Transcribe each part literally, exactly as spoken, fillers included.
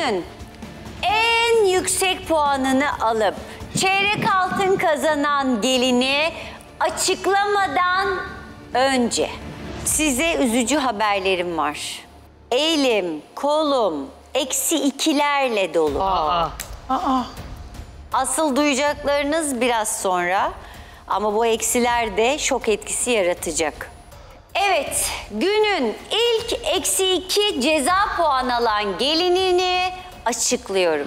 Günün en yüksek puanını alıp çeyrek altın kazanan gelini açıklamadan önce size üzücü haberlerim var. Elim, kolum eksi ikilerle dolu. Aa. Aa. Asıl duyacaklarınız biraz sonra ama bu eksiler de şok etkisi yaratacak. Evet, günün ilk eksi iki ceza puan alan gelinini açıklıyorum.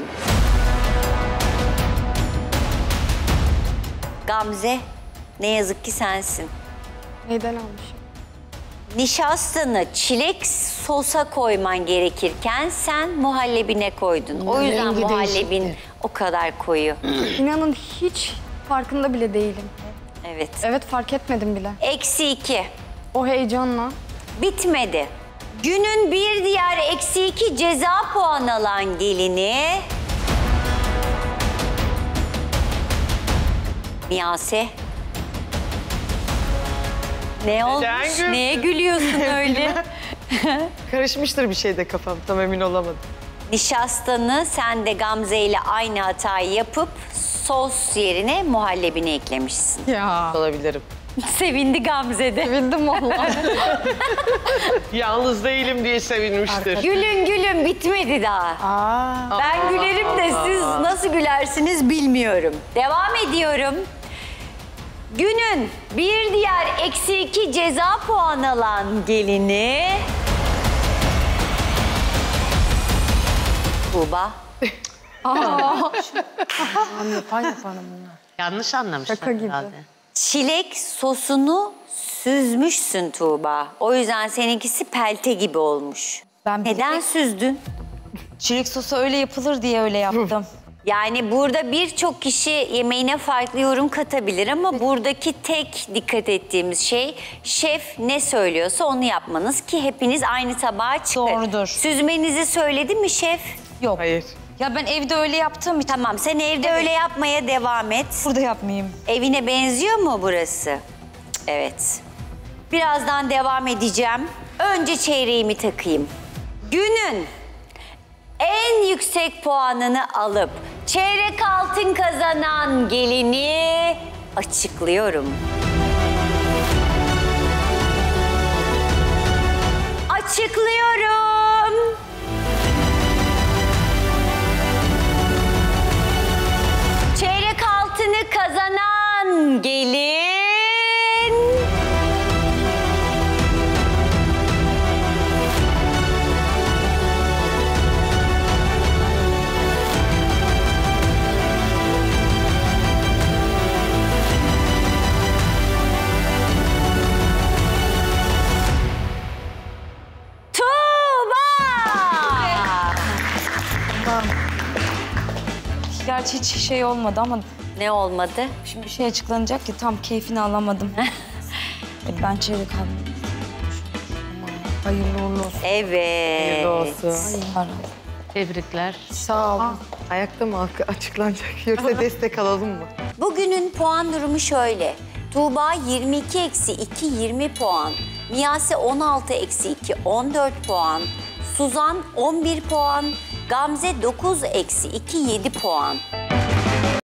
Gamze, ne yazık ki sensin. Neyden almışım? Nişastanı çilek sosa koyman gerekirken sen muhallebine koydun. O yüzden rengi muhallebin değişikti. o kadar koyu. İnanın hiç farkında bile değilim. Evet. Evet, fark etmedim bile. Eksi iki. O heyecanla. Bitmedi. Günün bir diğer eksi iki ceza puan alan gelini... Miyase. Ne olmuş? güldün? Neye gülüyorsun öyle? Karışmıştır bir şeyde kafam. Tam emin olamadım. Nişastanı sen de Gamze ile aynı hatayı yapıp sos yerine muhallebini eklemişsin. Ya. Olabilirim. Sevindi Gamze de. Sevindim vallahi. Yalnız değilim diye sevinmiştir. Gülün gülün bitmedi daha. Aa. Ben gülerim de siz nasıl gülersiniz bilmiyorum. Devam ediyorum. Günün bir diğer eksi iki ceza puan alan gelini... Tuğba. Yapan yapanım bunlar. Yanlış anlamışlar Şaka gibi. herhalde. Çilek sosunu süzmüşsün Tuğba. O yüzden seninkisi pelte gibi olmuş. Ben Neden süzdün? çilek sosu öyle yapılır diye öyle yaptım. Yani burada birçok kişi yemeğine farklı yorum katabilir ama buradaki tek dikkat ettiğimiz şey şef ne söylüyorsa onu yapmanız ki hepiniz aynı tabağa çıkın. Doğrudur. Süzmenizi söyledi mi şef? Yok. Hayır. Ya ben evde öyle yaptığım için Tamam, sen evde Evet. öyle yapmaya devam et. burada yapmayayım. Evine benziyor mu burası? Cık, evet. Birazdan devam edeceğim. Önce çeyreğimi takayım. Günün en yüksek puanını alıp çeyrek altın kazanan gelini açıklıyorum. Açıklıyorum. Çeyrek altını kazanan gelin... Gerçi hiç şey olmadı ama Ne olmadı? şimdi bir şey açıklanacak ki tam keyfini alamadım. E, ben çeyrek aldım. Hayırlı uğurlu olsun. Evet. Hayırlı olsun. Para. Tebrikler. Sağ ol. Ayakta mı halka açıklanacak? Yoksa destek alalım mı? Bugünün puan durumu şöyle. Tuğba yirmi iki eksi iki yirmi puan. Miyase on altı eksi iki on dört puan. Suzan on bir puan. Gamze dokuz eksi iki yedi puan.